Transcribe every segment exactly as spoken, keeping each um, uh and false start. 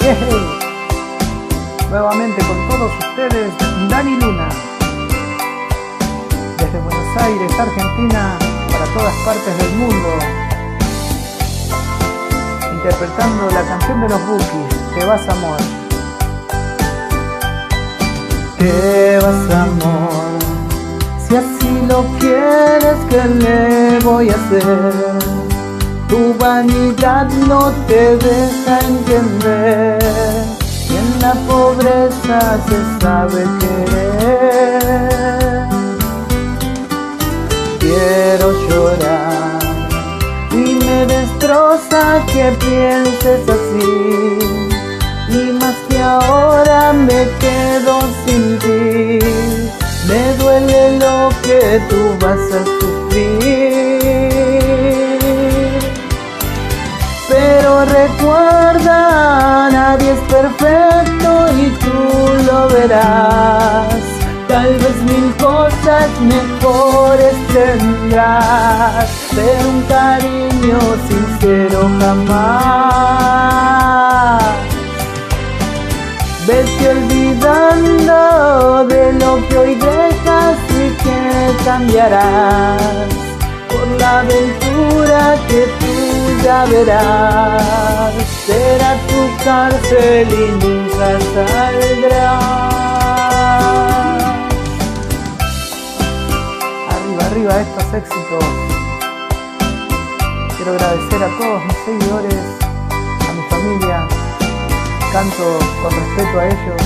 Yeah. Nuevamente con todos ustedes, Dani Luna, desde Buenos Aires, Argentina, para todas partes del mundo, interpretando la canción de los Bukis, Te vas amor. Te vas amor, si así lo quieres, ¿qué le voy a hacer? Tu vanidad no te deja entender que en la pobreza se sabe querer. Quiero llorar y me destroza que pienses así, y más que ahora me quedo sin ti. Me duele lo que tú vas a sufrir, pero recuerda, nadie es perfecto y tú lo verás. Tal vez mil cosas mejores tendrás, pero un cariño sincero jamás. Vete olvidando de lo que hoy dejas y que cambiarás por la aventura que tú ya verás. Será tu cárcel y nunca saldrás. Arriba, arriba estos éxitos. Quiero agradecer a todos mis seguidores, a mi familia. Canto con respeto a ellos.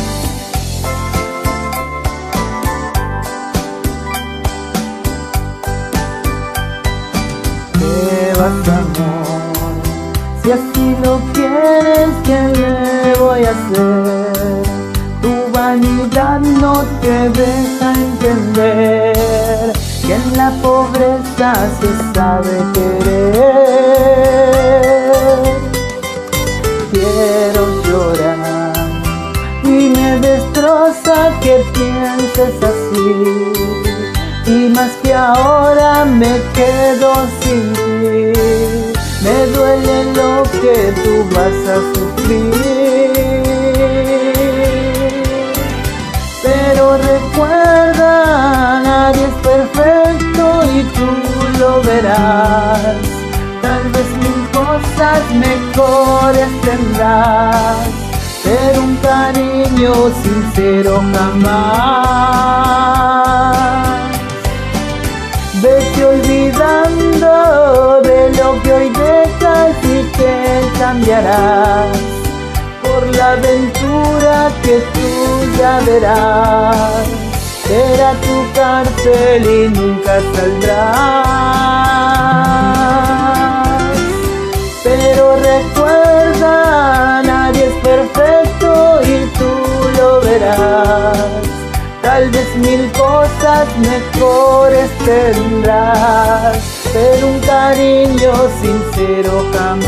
Te vas amor, si así lo quieres, ¿qué le voy a hacer? Tu vanidad no te deja entender que en la pobreza se sabe querer. Quiero llorar y me destroza que pienses así, y más que ahora me quedo sin ti. Me duele lo que tú vas a sufrir, pero recuerda, nadie es perfecto y tú lo verás. Tal vez mil cosas mejores tendrás, pero un cariño sincero jamás. Vete olvidando de lo que hoy dejas y que cambiarás por la aventura que tú ya verás. Será tu cárcel y nunca saldrás, pero recuerda, nadie es perfecto y tú lo verás. Tal vez mil cosas mejores tendrás, pero un cariño sincero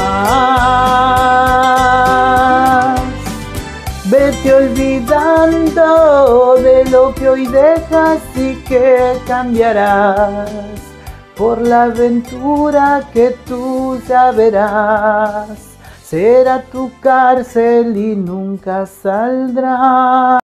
jamás. Vete olvidando de lo que hoy dejas y que cambiarás por la aventura que tú ya verás. Será tu cárcel y nunca saldrás.